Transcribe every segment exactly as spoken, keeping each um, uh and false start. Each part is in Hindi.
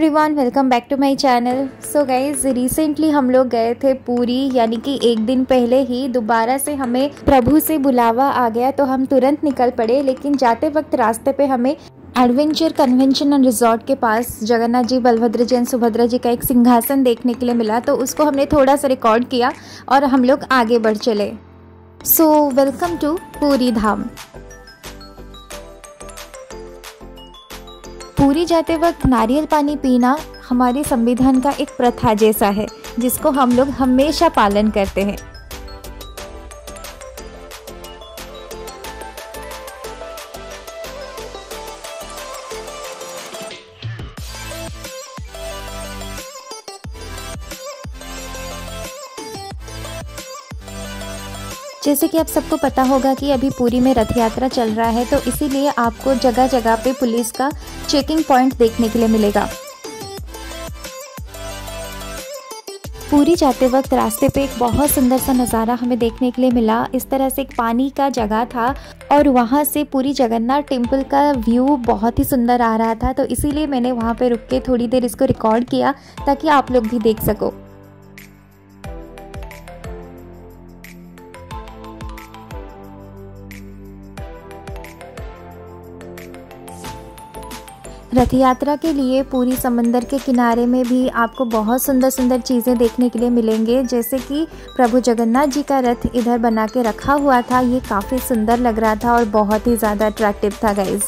Everyone, welcome back to my channel. So guys, recently हम लोग गए थे पुरी, यानी कि एक दिन पहले ही दोबारा से हमें प्रभु से बुलावा आ गया तो हम तुरंत निकल पड़े। लेकिन जाते वक्त रास्ते पे हमें एडवेंचर कन्वेंशन एंड रिजॉर्ट के पास जगन्नाथ जी, बलभद्र जी एंड सुभद्रा जी का एक सिंहासन देखने के लिए मिला, तो उसको हमने थोड़ा सा रिकॉर्ड किया और हम लोग आगे बढ़ चले। So welcome to Puri Dham. Puri जाते वक्त नारियल पानी पीना हमारे संविधान का एक प्रथा जैसा है, जिसको हम लोग हमेशा पालन करते हैं। जैसे कि आप सबको पता होगा कि अभी पुरी में रथ यात्रा चल रहा है, तो इसीलिए आपको जगह जगह पे पुलिस का चेकिंग पॉइंट देखने के लिए मिलेगा। पुरी जाते वक्त रास्ते पे एक बहुत सुंदर सा नज़ारा हमें देखने के लिए मिला। इस तरह से एक पानी का जगह था और वहाँ से पुरी जगन्नाथ टेम्पल का व्यू बहुत ही सुंदर आ रहा था, तो इसीलिए मैंने वहाँ पे रुक के थोड़ी देर इसको रिकॉर्ड किया ताकि आप लोग भी देख सको। रथ यात्रा के लिए पूरी समंदर के किनारे में भी आपको बहुत सुंदर सुंदर चीज़ें देखने के लिए मिलेंगे। जैसे कि प्रभु जगन्नाथ जी का रथ इधर बना के रखा हुआ था, ये काफ़ी सुंदर लग रहा था और बहुत ही ज़्यादा अट्रैक्टिव था गाइज।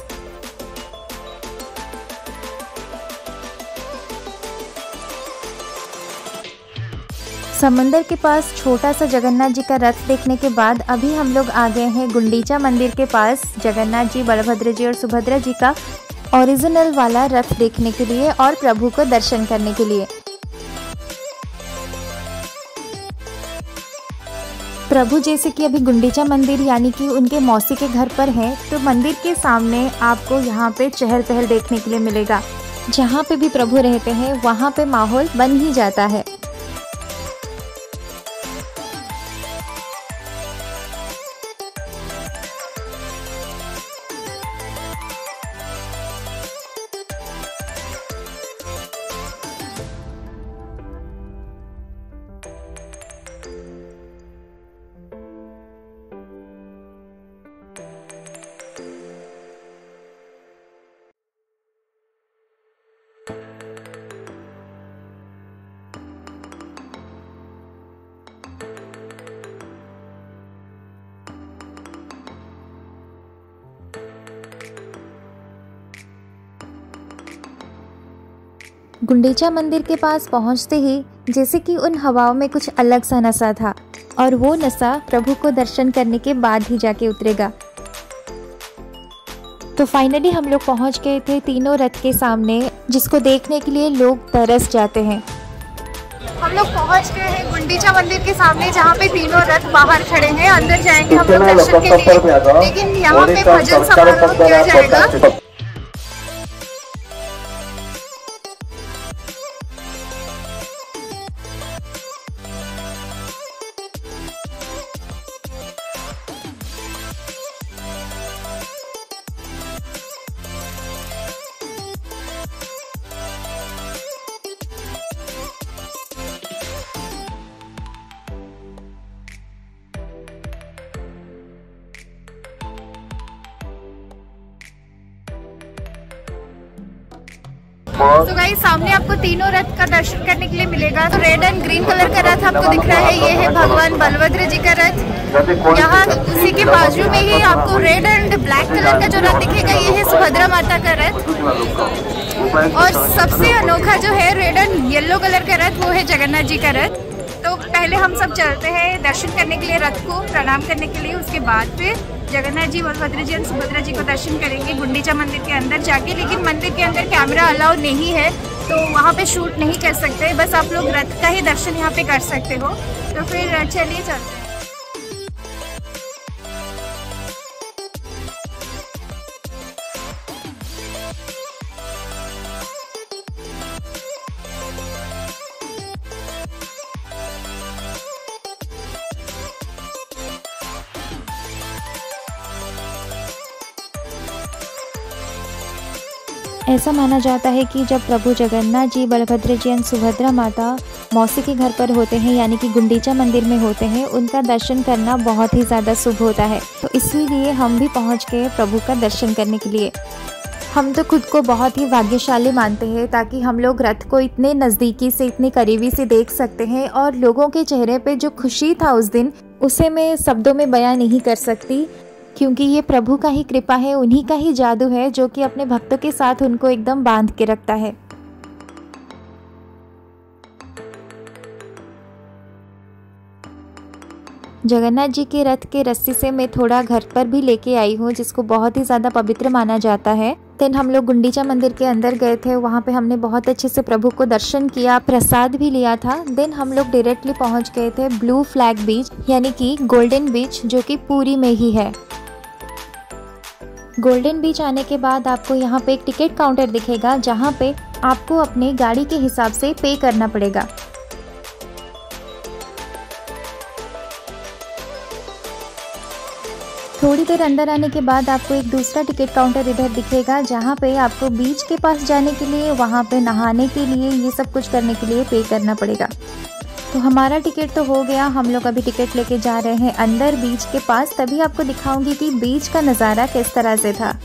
समंदर के पास छोटा सा जगन्नाथ जी का रथ देखने के बाद अभी हम लोग आ गए हैं गुंडीचा मंदिर के पास जगन्नाथ जी, बलभद्र जी और सुभद्रा जी का ओरिजिनल वाला रथ देखने के लिए और प्रभु को दर्शन करने के लिए। प्रभु जैसे कि अभी गुंडीचा मंदिर यानी कि उनके मौसी के घर पर हैं, तो मंदिर के सामने आपको यहाँ पे चहल पहल देखने के लिए मिलेगा। जहाँ पे भी प्रभु रहते हैं वहाँ पे माहौल बन ही जाता है। गुंडीचा मंदिर के पास पहुंचते ही जैसे कि उन हवाओं में कुछ अलग सा नशा था और वो नशा प्रभु को दर्शन करने के बाद ही जाके उतरेगा। तो फाइनली हम लोग पहुंच गए थे तीनों रथ के सामने, जिसको देखने के लिए लोग तरस जाते हैं। हम लोग पहुंच गए हैं गुंडीचा मंदिर के सामने, जहाँ पे तीनों रथ बाहर खड़े हैं। अंदर जाएंगे हम लोग दर्शन के लिए, लेकिन यहाँ पे भजन समारोह किया जाएगा। तो गाइस, सामने आपको तीनों रथ का दर्शन करने के लिए मिलेगा। तो रेड एंड ग्रीन कलर का रथ आपको दिख रहा है, ये है भगवान बलभद्र जी का रथ। यहाँ उसी के बाजू में ही आपको रेड एंड ब्लैक कलर का जो रथ दिखेगा, ये है सुभद्रा माता का रथ। और सबसे अनोखा जो है रेड एंड येलो कलर का रथ, वो है जगन्नाथ जी का रथ। तो पहले हम सब चलते हैं दर्शन करने के लिए, रथ को प्रणाम करने के लिए। उसके बाद फिर जगन्नाथ जी, बलभद्र जी और सुभद्रा जी को दर्शन करेंगे गुंडीचा मंदिर के अंदर जाके। लेकिन मंदिर के अंदर कैमरा अलाउ नहीं है, तो वहाँ पे शूट नहीं कर सकते, बस आप लोग रथ का ही दर्शन यहाँ पे कर सकते हो। तो फिर चलिए चलते हैं। ऐसा माना जाता है कि जब प्रभु जगन्नाथ जी, बलभद्र जी और सुभद्रा माता मौसी के घर पर होते हैं, यानी कि गुंडीचा मंदिर में होते हैं, उनका दर्शन करना बहुत ही ज़्यादा शुभ होता है। तो इसीलिए हम भी पहुंच गए प्रभु का दर्शन करने के लिए। हम तो खुद को बहुत ही भाग्यशाली मानते हैं, ताकि हम लोग रथ को इतने नज़दीकी से, इतने करीबी से देख सकते हैं। और लोगों के चेहरे पे जो खुशी था उस दिन, उसे मैं शब्दों में बयां नहीं कर सकती, क्योंकि ये प्रभु का ही कृपा है, उन्हीं का ही जादू है जो कि अपने भक्तों के साथ उनको एकदम बांध के रखता है। जगन्नाथ जी के रथ के रस्सी से मैं थोड़ा घर पर भी लेके आई हूँ, जिसको बहुत ही ज़्यादा पवित्र माना जाता है। देन हम लोग गुंडीचा मंदिर के अंदर गए थे, वहाँ पे हमने बहुत अच्छे से प्रभु को दर्शन किया, प्रसाद भी लिया था। देन हम लोग डायरेक्टली पहुँच गए थे ब्लू फ्लैग बीच, यानी कि गोल्डन बीच, जो कि पुरी में ही है। गोल्डन बीच आने के बाद आपको यहाँ पे एक टिकट काउंटर दिखेगा, जहाँ पे आपको अपने गाड़ी के हिसाब से पे करना पड़ेगा। थोड़ी देर अंदर आने के बाद आपको एक दूसरा टिकट काउंटर इधर दिखेगा, जहाँ पे आपको बीच के पास जाने के लिए, वहाँ पे नहाने के लिए, ये सब कुछ करने के लिए पे करना पड़ेगा। तो हमारा टिकट तो हो गया, हम लोग अभी टिकट लेके जा रहे हैं अंदर बीच के पास। तभी आपको दिखाऊंगी कि बीच का नज़ारा किस तरह से था।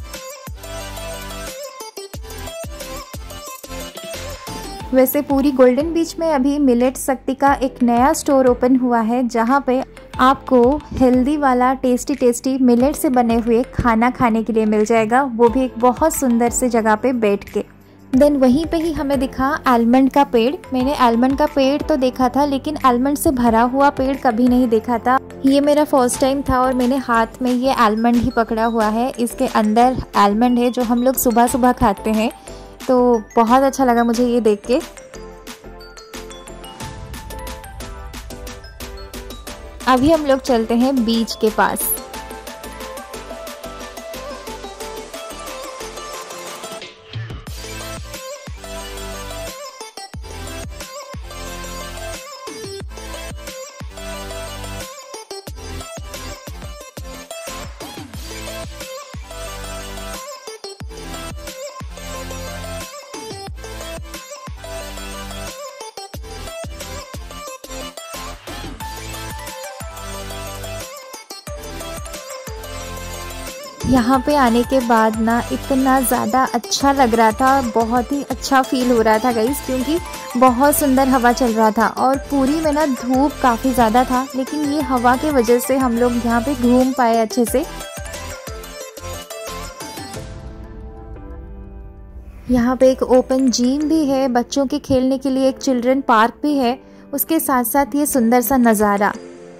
वैसे पूरी गोल्डन बीच में अभी मिलेट शक्ति का एक नया स्टोर ओपन हुआ है, जहाँ पे आपको हेल्दी वाला टेस्टी टेस्टी मिलेट से बने हुए खाना खाने के लिए मिल जाएगा, वो भी एक बहुत सुंदर से जगह पे बैठ के। देन वहीं पे ही हमें दिखा आलमंड का पेड़। मैंने आलमंड का पेड़ तो देखा था, लेकिन आलमंड से भरा हुआ पेड़ कभी नहीं देखा था। ये मेरा फर्स्ट टाइम था और मैंने हाथ में ये आलमंड ही पकड़ा हुआ है। इसके अंदर आलमंड है जो हम लोग सुबह सुबह खाते हैं, तो बहुत अच्छा लगा मुझे ये देख के। अभी हम लोग चलते हैं बीच के पास। यहाँ पे आने के बाद ना इतना ज़्यादा अच्छा लग रहा था, बहुत ही अच्छा फील हो रहा था गाइस, क्योंकि बहुत सुंदर हवा चल रहा था। और पूरी में ना धूप काफ़ी ज़्यादा था, लेकिन ये हवा के वजह से हम लोग यहाँ पे घूम पाए अच्छे से। यहाँ पे एक ओपन जिम भी है, बच्चों के खेलने के लिए एक चिल्ड्रन पार्क भी है, उसके साथ साथ ये सुंदर सा नज़ारा।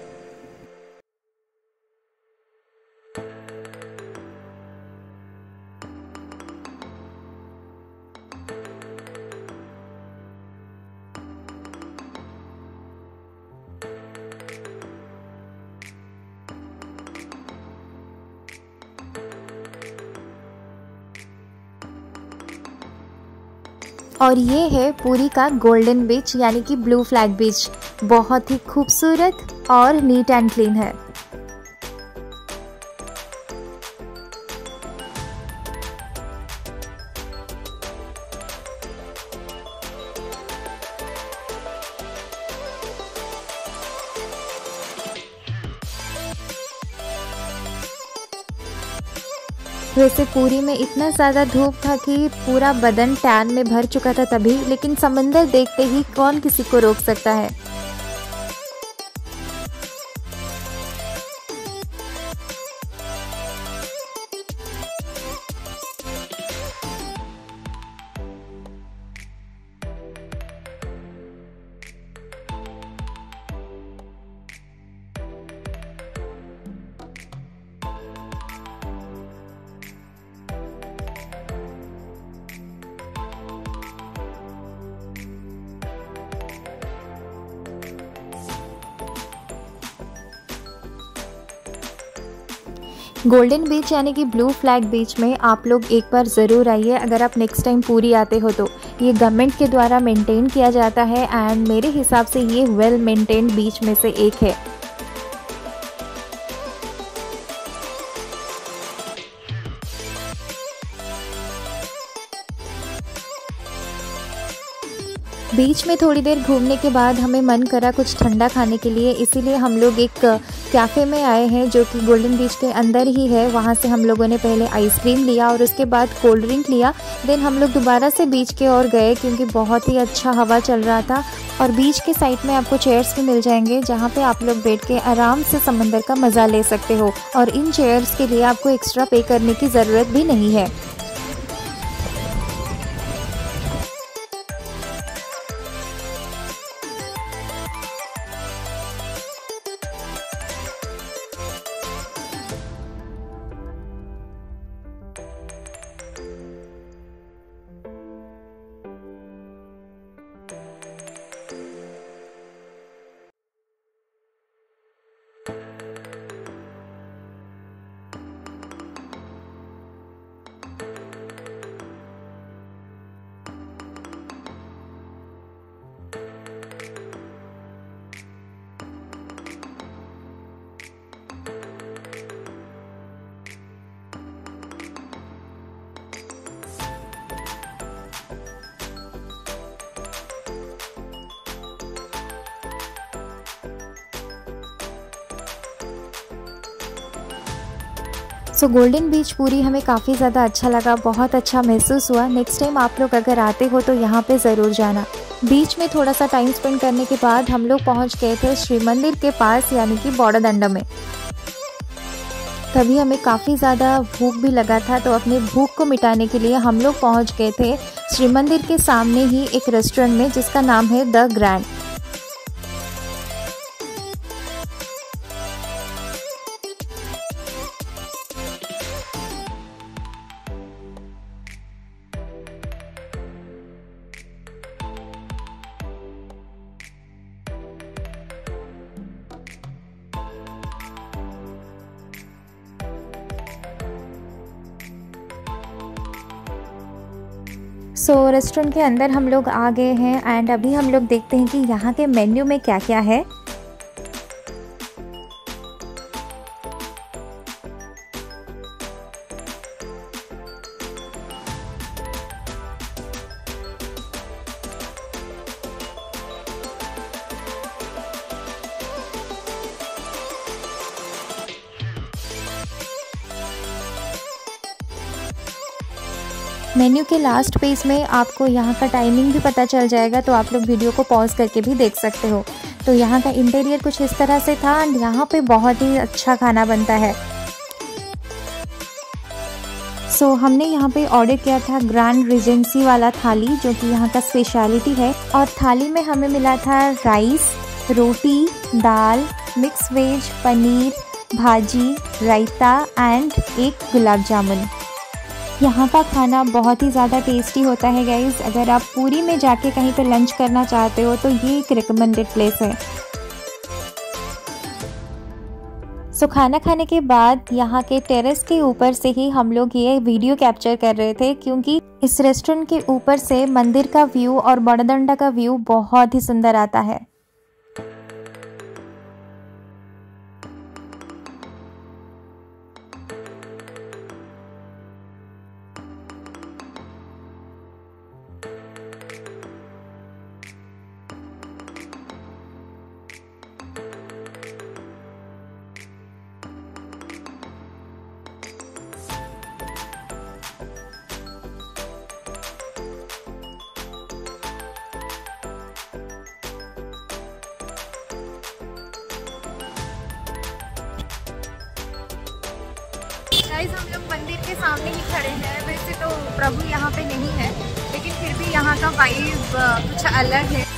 और ये है पुरी का गोल्डन बीच, यानी कि ब्लू फ्लैग बीच। बहुत ही खूबसूरत और नीट एंड क्लीन है। वैसे पुरी में इतना ज़्यादा धूप था कि पूरा बदन टैन में भर चुका था तभी, लेकिन समंदर देखते ही कौन किसी को रोक सकता है। गोल्डन बीच यानी कि ब्लू फ्लैग बीच में आप लोग एक बार ज़रूर आइए अगर आप नेक्स्ट टाइम पुरी आते हो तो। ये गवर्नमेंट के द्वारा मेंटेन किया जाता है एंड मेरे हिसाब से ये वेल मेंटेन्ड बीच में से एक है। बीच में थोड़ी देर घूमने के बाद हमें मन करा कुछ ठंडा खाने के लिए, इसीलिए हम लोग एक कैफ़े में आए हैं जो कि गोल्डन बीच के अंदर ही है। वहाँ से हम लोगों ने पहले आइसक्रीम लिया और उसके बाद कोल्ड ड्रिंक लिया। देन हम लोग दोबारा से बीच के ओर गए क्योंकि बहुत ही अच्छा हवा चल रहा था। और बीच के साइड में आपको चेयर्स भी मिल जाएंगे जहाँ पे आप लोग बैठ के आराम से समंदर का मज़ा ले सकते हो, और इन चेयर्स के लिए आपको एक्स्ट्रा पे करने की ज़रूरत भी नहीं है। सो गोल्डन बीच पूरी हमें काफ़ी ज़्यादा अच्छा लगा, बहुत अच्छा महसूस हुआ। नेक्स्ट टाइम आप लोग अगर आते हो तो यहाँ पे ज़रूर जाना। बीच में थोड़ा सा टाइम स्पेंड करने के बाद हम लोग पहुँच गए थे श्री मंदिर के पास, यानी कि बॉर्डरदंडा में। तभी हमें काफ़ी ज़्यादा भूख भी लगा था, तो अपने भूख को मिटाने के लिए हम लोग पहुँच गए थे श्री मंदिर के सामने ही एक रेस्टोरेंट में जिसका नाम है the grand. So so, restaurant के अंदर हम लोग आ गए हैं एंड अभी हम लोग देखते हैं कि यहाँ के मेन्यू में क्या क्या है। मेन्यू के लास्ट पेज में आपको यहाँ का टाइमिंग भी पता चल जाएगा, तो आप लोग वीडियो को पॉज करके भी देख सकते हो। तो यहाँ का इंटीरियर कुछ इस तरह से था एंड यहाँ पे बहुत ही अच्छा खाना बनता है। सो so, हमने यहाँ पे ऑर्डर किया था ग्रैंड रीजेंसी वाला थाली, जो कि यहाँ का स्पेशलिटी है। और थाली में हमें मिला था राइस, रोटी, दाल, मिक्स वेज, पनीर, भाजी, रायता एंड एक गुलाब जामुन। यहाँ का खाना बहुत ही ज़्यादा टेस्टी होता है गाइस। अगर आप पुरी में जाके कहीं पे लंच करना चाहते हो तो ये एक रिकमेंडेड प्लेस है। सो so, खाना खाने के बाद यहाँ के टेरेस के ऊपर से ही हम लोग ये वीडियो कैप्चर कर रहे थे, क्योंकि इस रेस्टोरेंट के ऊपर से मंदिर का व्यू और बॉर्डरदंडा का व्यू बहुत ही सुंदर आता है। गाइस हम लोग मंदिर के सामने ही खड़े हैं। वैसे तो प्रभु यहाँ पे नहीं है, लेकिन फिर भी यहाँ का वाइब कुछ अलग है।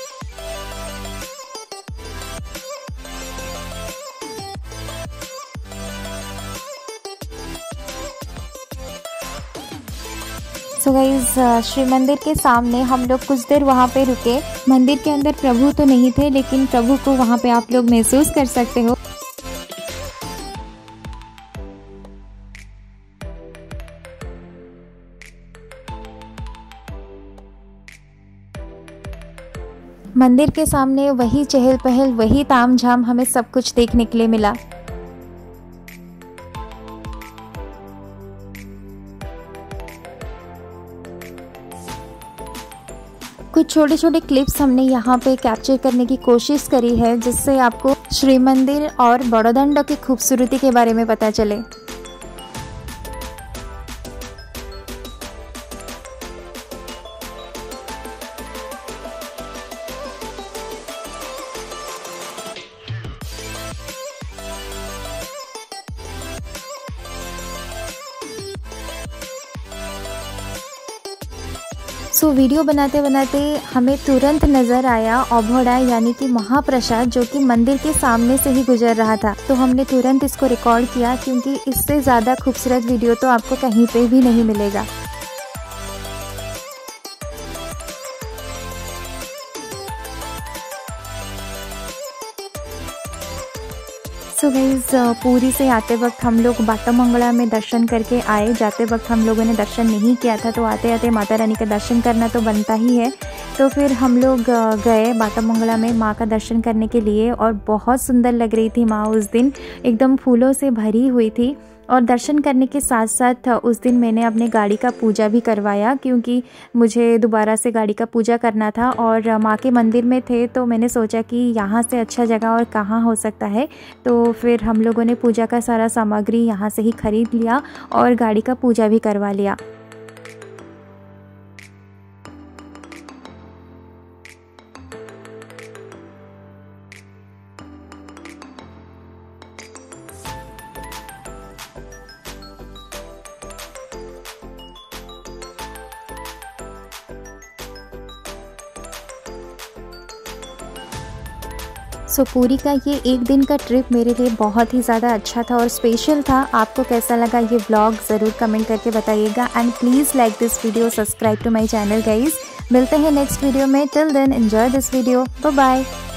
सो गाइस श्री मंदिर के सामने हम लोग कुछ देर वहाँ पे रुके। मंदिर के अंदर प्रभु तो नहीं थे, लेकिन प्रभु को वहाँ पे आप लोग महसूस कर सकते हो। मंदिर के सामने वही चहल पहल, वही तामझाम हमें सब कुछ देखने के लिए मिला। कुछ छोटे छोटे क्लिप्स हमने यहाँ पे कैप्चर करने की कोशिश करी है, जिससे आपको श्री मंदिर और बड़ौदांडा की खूबसूरती के बारे में पता चले। सो so, वीडियो बनाते बनाते हमें तुरंत नज़र आया अभोड़ा यानी कि महाप्रसाद, जो कि मंदिर के सामने से ही गुजर रहा था। तो हमने तुरंत इसको रिकॉर्ड किया, क्योंकि इससे ज़्यादा खूबसूरत वीडियो तो आपको कहीं पे भी नहीं मिलेगा। सो so गाइज़, पूरी से आते वक्त हम लोग बाटामंगला में दर्शन करके आए। जाते वक्त हम लोगों ने दर्शन नहीं किया था, तो आते आते माता रानी का दर्शन करना तो बनता ही है। तो फिर हम लोग गए बाटामंगला में माँ का दर्शन करने के लिए, और बहुत सुंदर लग रही थी माँ उस दिन, एकदम फूलों से भरी हुई थी। और दर्शन करने के साथ साथ उस दिन मैंने अपने गाड़ी का पूजा भी करवाया, क्योंकि मुझे दोबारा से गाड़ी का पूजा करना था। और माँ के मंदिर में थे, तो मैंने सोचा कि यहाँ से अच्छा जगह और कहाँ हो सकता है। तो फिर हम लोगों ने पूजा का सारा सामग्री यहाँ से ही ख़रीद लिया और गाड़ी का पूजा भी करवा लिया। सो so, पूरी का ये एक दिन का ट्रिप मेरे लिए बहुत ही ज़्यादा अच्छा था और स्पेशल था। आपको कैसा लगा ये व्लॉग ज़रूर कमेंट करके बताइएगा, and please like this video, subscribe to my channel guys. मिलते हैं नेक्स्ट वीडियो में। Till then enjoy this video, bye bye.